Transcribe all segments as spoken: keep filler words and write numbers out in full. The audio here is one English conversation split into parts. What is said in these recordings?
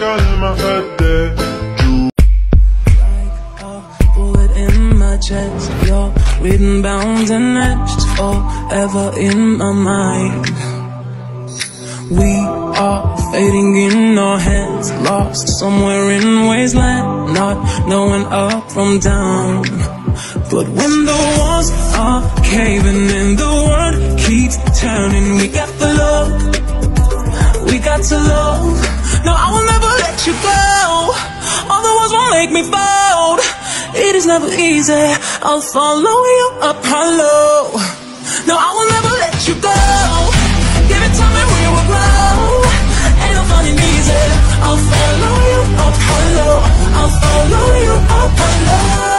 bullet in my chest, you're written, bound and etched forever in my mind. We are fading in our heads, lost somewhere in wasteland, not knowing up from down. But when the walls are caving in, the world keeps turning. We got the love, we got to love. No, I will never let you go. All the walls won't make me fold. It is never easy, I'll follow you up hollow. No, I will never let you go. Give it time and we will grow. Ain't no fun and easy, I'll follow you up hollow. I'll follow you up hollow.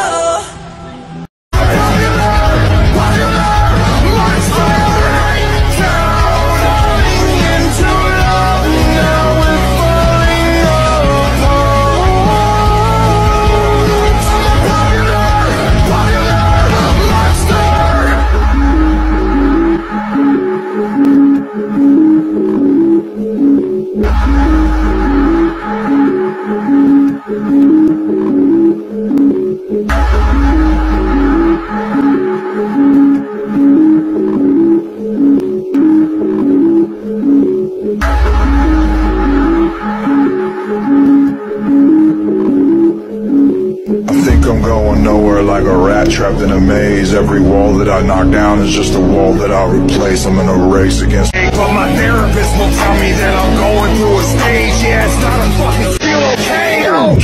Like a rat trapped in a maze. Every wall that I knock down is just a wall that I'll replace. I'm in a race against. But my therapist will tell me that I'm going through a stage. Yeah, it's not a fucking feel okay.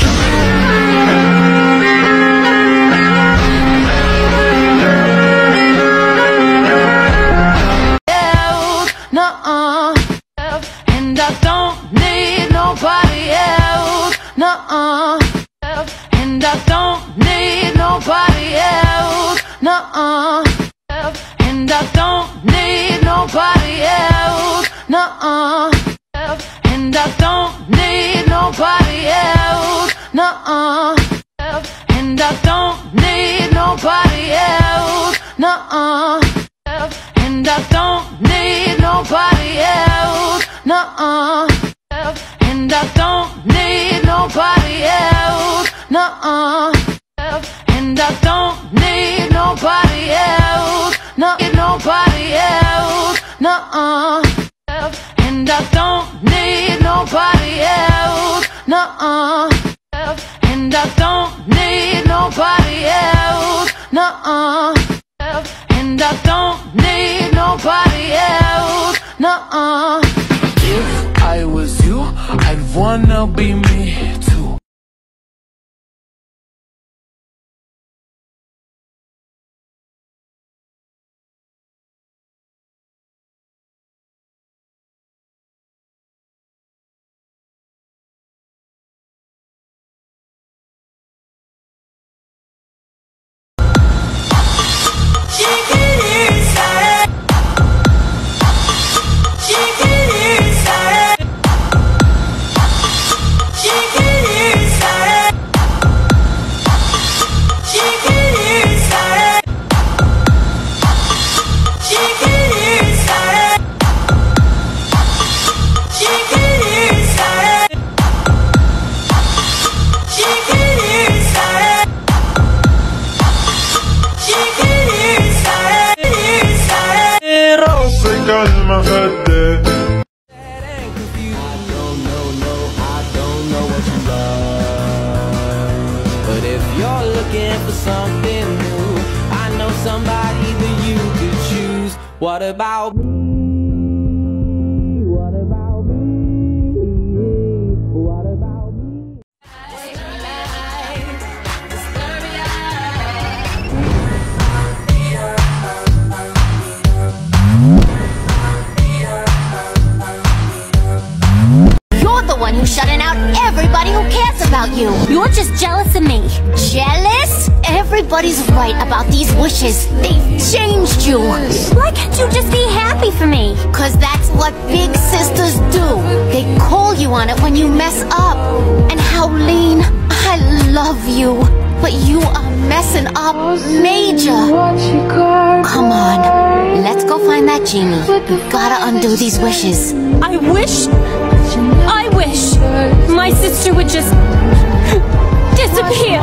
Nuh-uh. And I don't need nobody else. Nuh-uh. And I don't need nobody else. Nuh-uh. And I don't need nobody else. Nuh-uh. And I don't need nobody else. Nuh-uh. And I don't need nobody else. Nuh-uh. And I don't need nobody else. Nuh-uh. And I don't need nobody else. Nuh-uh. And I don't need nobody else. No, nobody else. Nuh-uh. And I don't need nobody else. Nuh-uh. And I don't need nobody else. Nuh-uh. And I don't need nobody else. Nuh-uh. If I was you, I'd wanna be me too. But if you're looking for something new, I know somebody that you could choose. What about me? What about me? What about me? You're the one who's shutting out everybody who cares about you. You're just jealous of me. Jealous? Everybody's right about these wishes. They've changed you. Why can't you just be happy for me? Cause that's what big sisters do. They call you on it when you mess up. And Howleen, I love you, but you are messing up major. Come on, Let's go find that genie. We've gotta undo these wishes. I wish, I wish my sister would just disappear.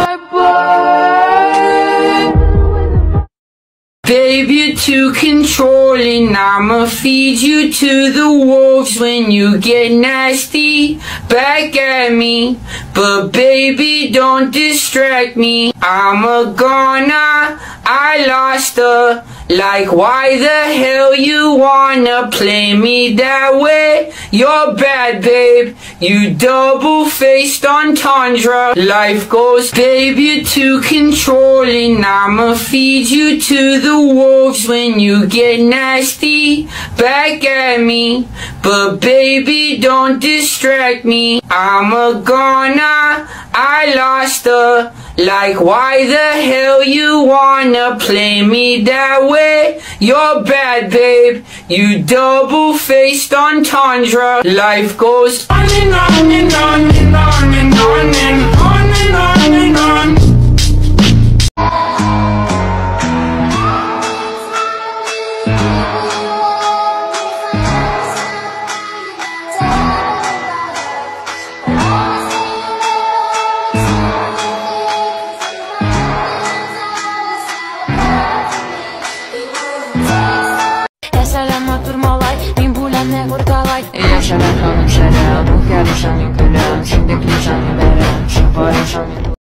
Babe, you're too controlling, I'ma feed you to the wolves when you get nasty back at me. But baby, don't distract me, I'm a goner, I lost her. Like, why the hell you wanna play me that way? You're bad, babe, you double-faced entendre. Life goes, babe, you're too controlling, I'ma feed you to the wolves when you get nasty back at me. But baby, don't distract me, I'm a goner, I lost her. Like, why the hell you wanna play me that way? You're bad, babe, you double-faced entendre. Life goes on and on and on and on and on and on and on and on. Yaşanan hanım şere, bu yarışanın külüm, şimdi klişanın verem, şu barışanın.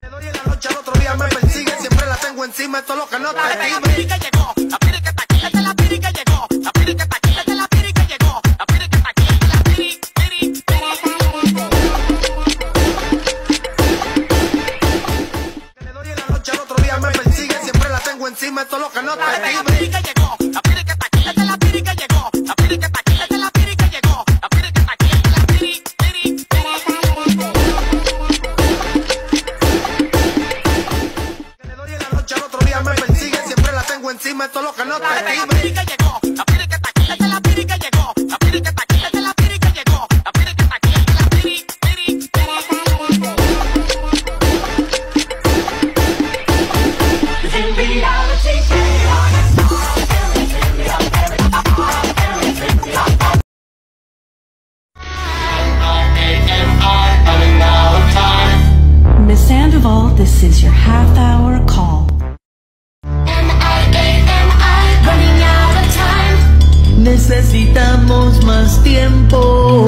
Encima todo lo que no te digo. Miss Sandoval, this is your half-hour call. Necesitamos más tiempo.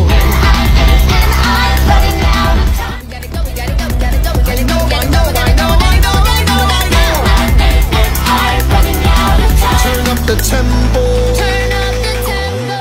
Turn up the tempo. Turn up the tempo.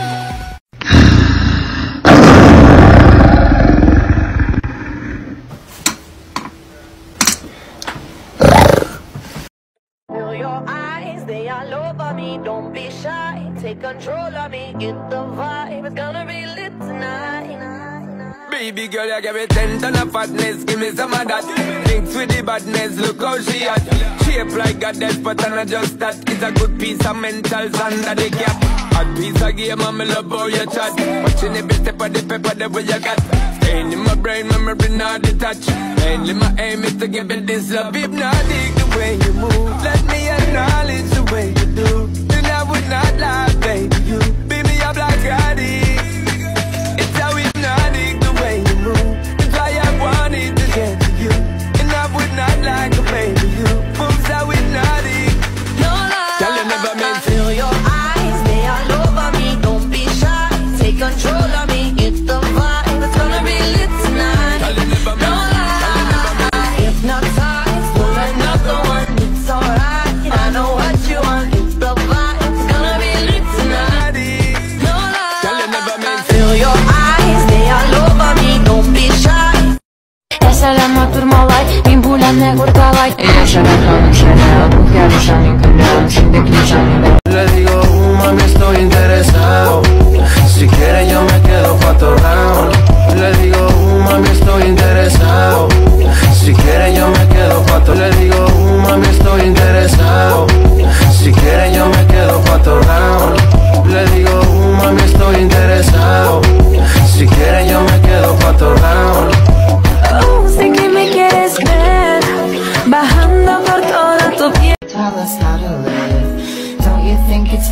Feel your eyes, they all over me, don't be shy. Take control of me, get the vibe. It's gonna be lit tonight. Baby girl, you give me ten ton of fatness, give me some of that. Thinks with the badness, look how she at. Shape like a death, but I'm not just that. It's a good piece of mentals under the cap. Hot piece of game, I'm love how you chat. Watching every step of the pepper, the way you got. Staying in my brain, memory not detached. Mainly my aim is to give it this love. Hypnotic the way you move, let me acknowledge the way you do. Then I would not lie, baby, you beat me up like addict. It's how hypnotic the way you move. That's why I wanted to get to you. And I would not like a baby, you moves how hypnotic. No lie, Tell you never meant to. feel your eyes, they all over me, don't be shy. Take control of me, get the vibe. It's gonna be lit tonight. Tell you never No meant. lie, hypnotize, pull another one, it's alright. I know what you want, it's the vibe. It's gonna be lit tonight. No Tell you lie, never meant. feel your eyes, they all over me, don't be shy. Yaşanan durmalay, bin bulanne kurtalay. Yaşanan hanım şere, bu yarışanın külüm, şimdi klişanın verem. Le digo, uh, mami, estoy interesado. Si quieres yo me quedo pa' otro round. Le digo, uh, mami, estoy interesado. Si quieres yo me quedo pa' otro. Le digo, uh, mami, estoy interesado. Si quieres yo me quedo pa' otro round. Le digo, uh, mami, estoy interesado. Si quieres yo me quedo pa' otro round. Oh, sé que me quieres ver, bajando por toda tu piel. Tell us how to live. Don't you think it's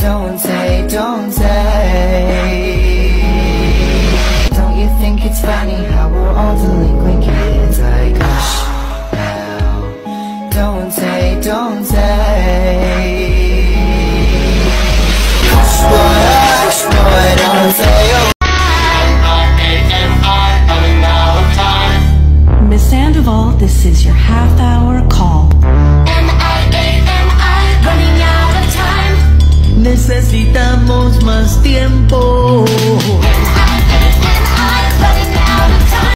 Don't say, don't say. Don't you think it's funny how we're all delinquent kids? Like, hush now. Don't say, don't say. Hush boy, hush boy, don't say. Oh. Miss Sandoval, this is your half-hour call. M I A M I, running out of time. Necesitamos más tiempo. M I A M I, running out of time.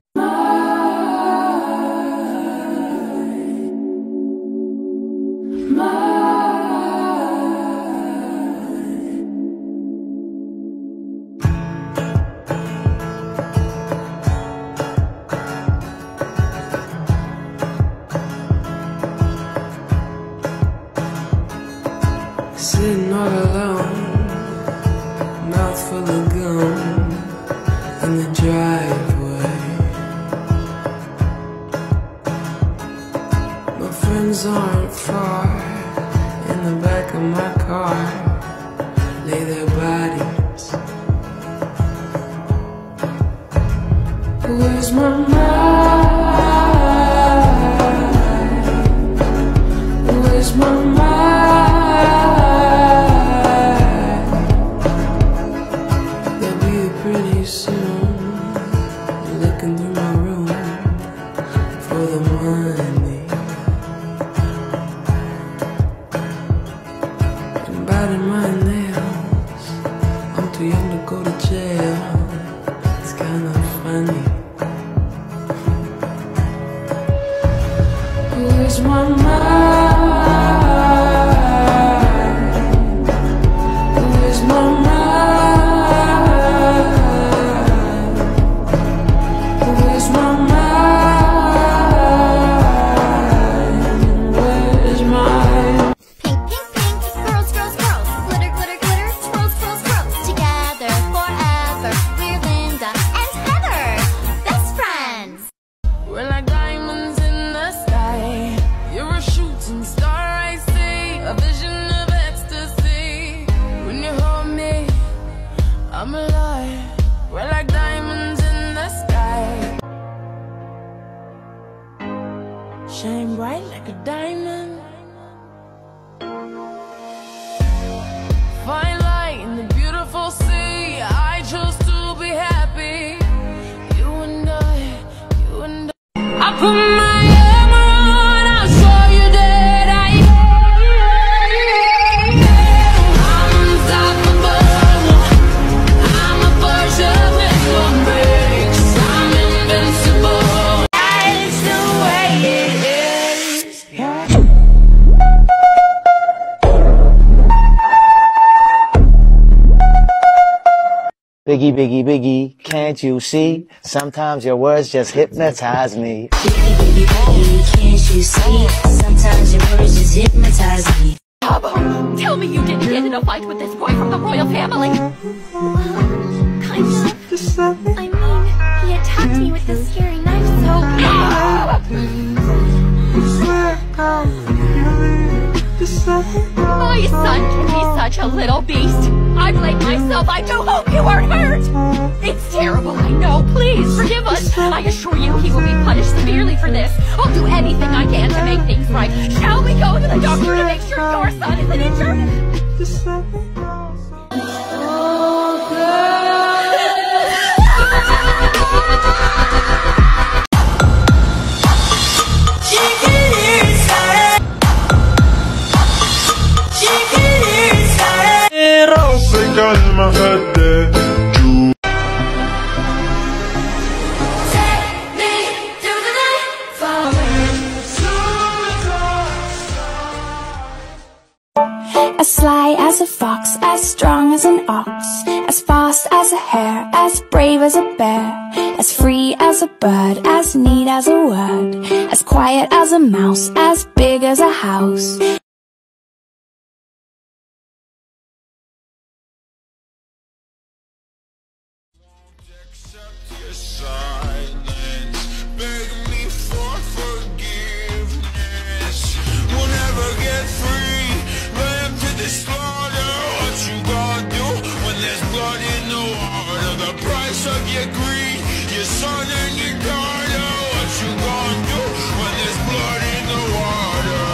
Sitting all alone, mouth full of gum in the driveway. My friends aren't far. In the back of my car lay their bodies. Where's my mind? Where's my mind? Pretty soon, looking through my room for the money, and biting my nails. I'm too young to go to jail. It's kind of funny. Where's my mind? Where's my mind? I'm alive, we're like diamonds in the sky. Shine bright like a diamond. Find light in the beautiful sea. I chose to be happy. You and I, you and I. I put my armor on, I'll show you that I I'm unstoppable. I'm a Persian with one breaks. I'm invincible. That's the way it is. Biggie, biggie, biggie, can't you see? Sometimes your words just hypnotize me. Biggie, biggie, biggie, can't you see? Sometimes your words just hypnotize me. Papa, tell me you didn't get in a fight with this boy from the royal family. Well, kind of. I mean, he attacked me with this scary knife, so... My son can be such a little beast. I blame myself. I do hope you weren't hurt. It's terrible, I know. Please forgive us. I assure you he will be punished severely for this. I'll do anything I can to make things right. Shall we go to the doctor to make sure your son isn't injured? Oh, girl. As sly as a fox, as strong as an ox, as fast as a hare, as brave as a bear, as free as a bird, as neat as a word, as quiet as a mouse, as big as a house. We'll never get free, led to the slaughter. What you of your greed, your son and your daughter. What you gonna do when there's blood in the water?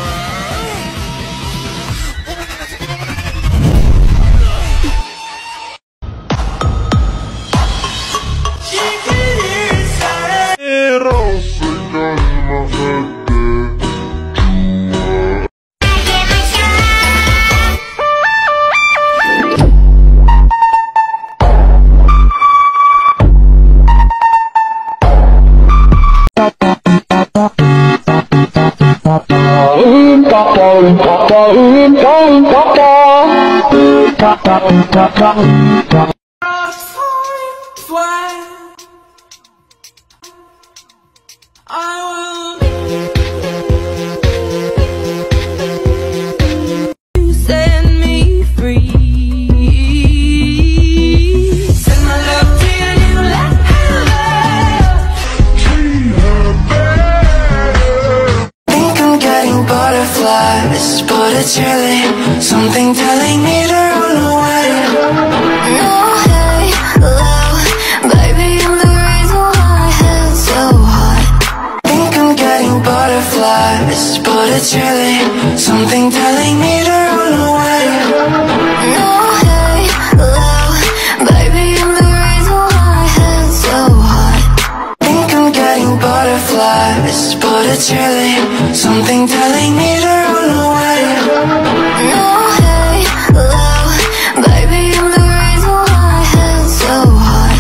But it's really something telling me to run away. No, hey, love, baby, I'm the reason why my head's so hot. Think I'm getting butterflies, but it's really something telling me to run away. No, hey, love, baby, I'm the reason why my head's so hot. Think I'm getting butterflies, but it's really something telling me to run away. No, hey, love, baby, I'm the reason why my head's so hot.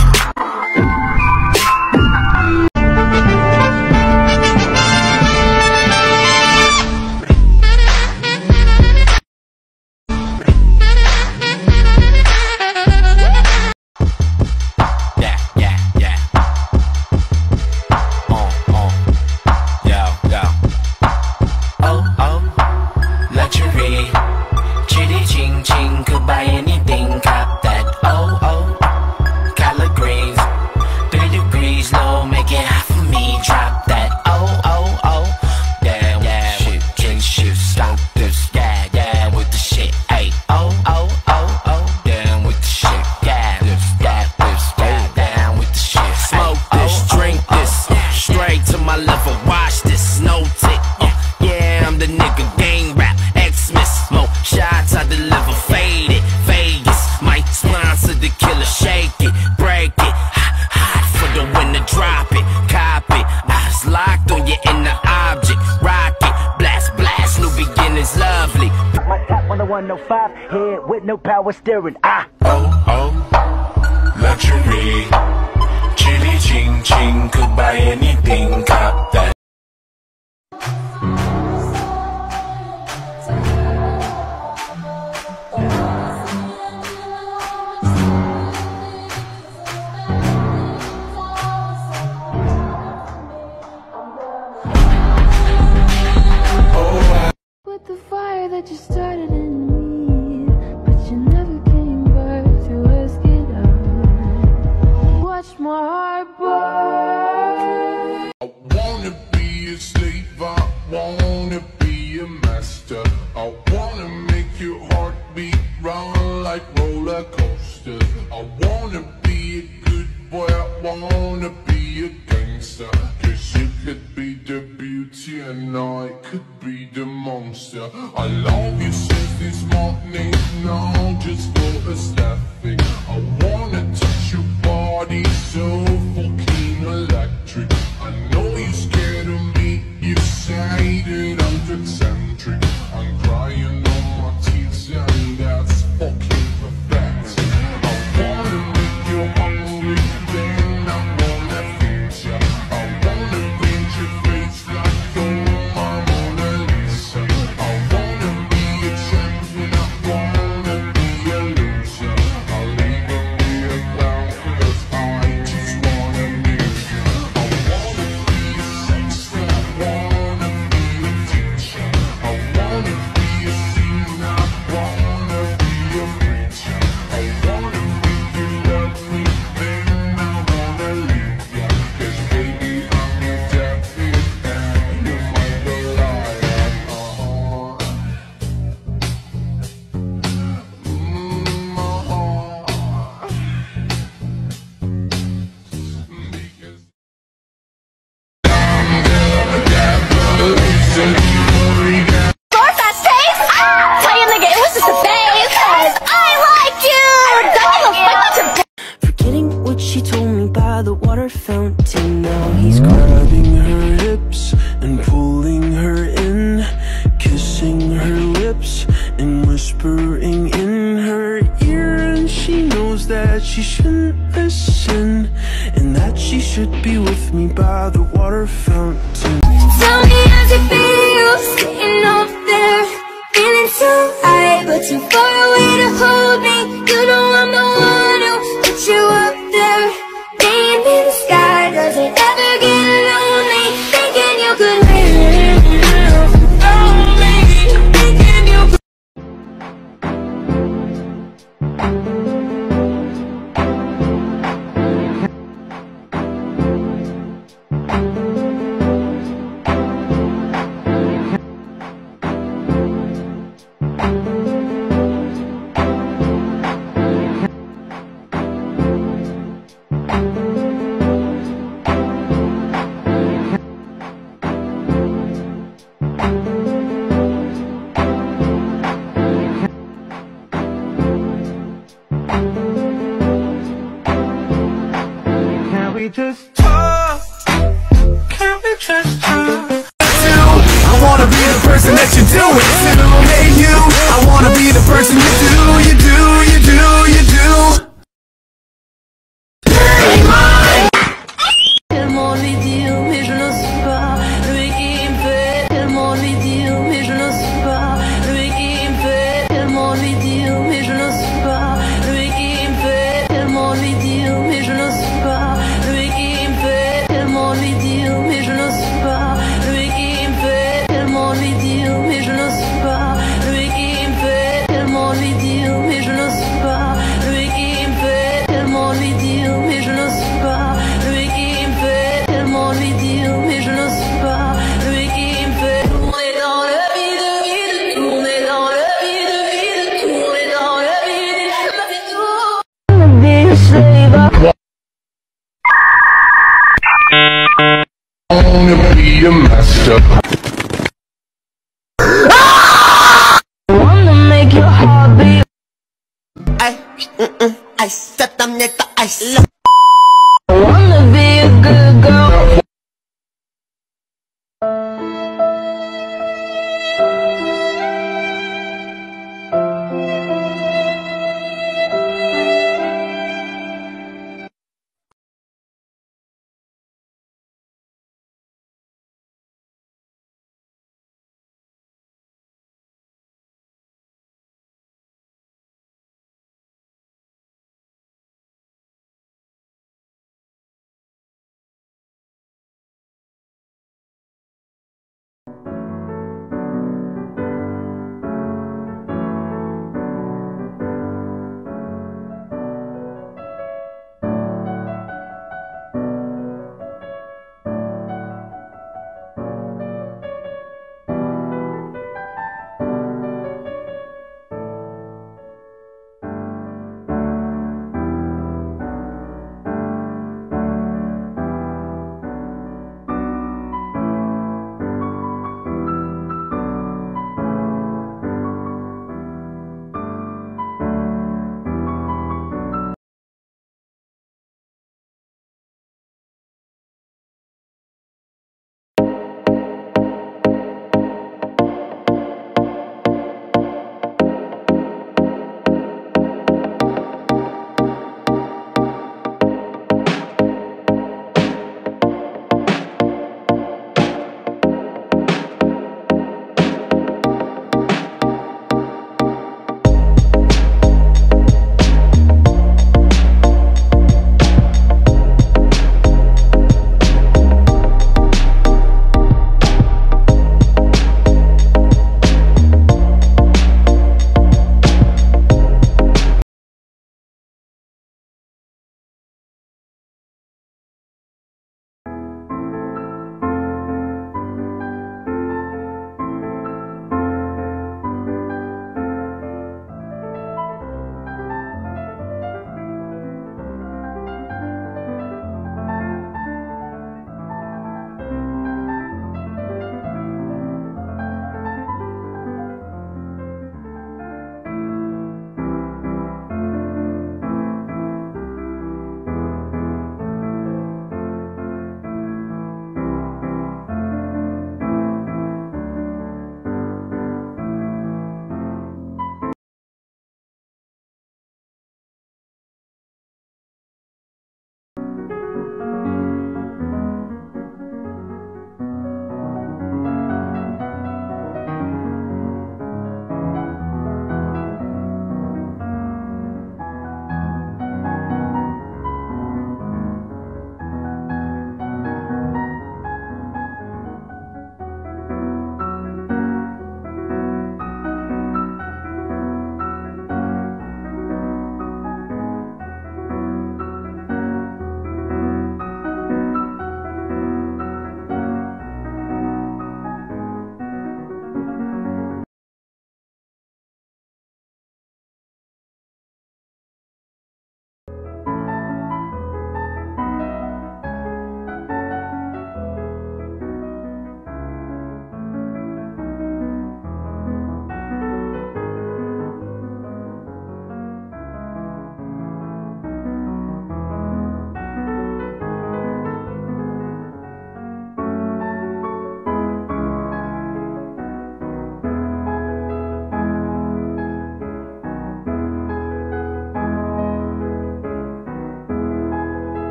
Yeah, yeah, yeah. Uh, uh. Yo, yo. Oh, oh. Luxury. Chitty ching ching, could buy anything, cop that. Oh, oh. Collard greens. Three degrees low, make it hot for me, drop that. Oh, oh, oh. Yeah, yeah, shit, drink shit, stop this. Yeah, yeah, with the shit. Ay, oh, oh, oh, oh. Down with the shit. Yeah, this, yeah, this, yeah, down with the shit. Smoke this, drink this, straight to my level, watch this, no tick. Uh, yeah, I'm the nigga, gang rap, X-Miss. More shots I deliver, faded, Vegas. Might sponsor the killer, shake it, break it. Hot, hot for the winner, drop it, cop it. Eyes locked on your inner object, rock it, blast, blast, new beginnings, lovely. My top on the one oh five, head with no power steering. Ah. Oh, oh, luxury. Chitty ching ching, could buy anything, cop that. With the fire that you started in me, but you never came back to ask it out. Watch my heart burn. I wanna be a slave, I wanna be a master. I wanna make your heart beat run like roller coasters. I wanna be a good boy, I wanna be a gangster. Cause you could be the beauty and I could be the monster. I love you since this morning, now just for a staffing. I wanna touch your body so fucking electric. I know you're scared of me, you say that I'm eccentric. I'm crying on my teeth and that's fucking perfect. I wanna make you hungry, then I wanna feed ya. I wanna paint your face like oh my Mona Lisa. I wanna be a champion, I wanna be a loser. that she shouldn't listen, and that she should be with me by the water fountain. Tell me how's it feel, sitting up there, feeling too high but too far away to hold me. You know I'm the one who put you up there, being in the sky. Does it ever get lonely, thinking you could live without me, thinking you could. Can we just talk? Can we just talk? I wanna be the person that you do it to. Hey you, I wanna be the person you do, you do, you do, you do. Hey mine. Tellement lui dire mais je n'ose pas, lui qui me fait tellement lui dire mais je n'ose pas, lui qui me fait tellement lui dire mais je n'ose pas, lui qui me fait tellement lui dire mais je n'ose pas, lui qui me fait tellement lui dire mais je n'ose pas, lui qui me fait tellement lui dire mais je n'ose pas, lui qui me fait tellement lui dire mais je n'ose pas, lui qui me fait tellement lui dire mais je n'ose pas, lui qui me fait tellement lui dire mais je n'ose pas, lui qui me fait tourner dans le vide, vide, tourner dans le vide, vide, tourner dans le vide, je me fais tout. Be a slave. I wanna be a master. Wanna make your heart beat. Ay, mm-mm, ay, set them neck the ice. Wanna be a good girl.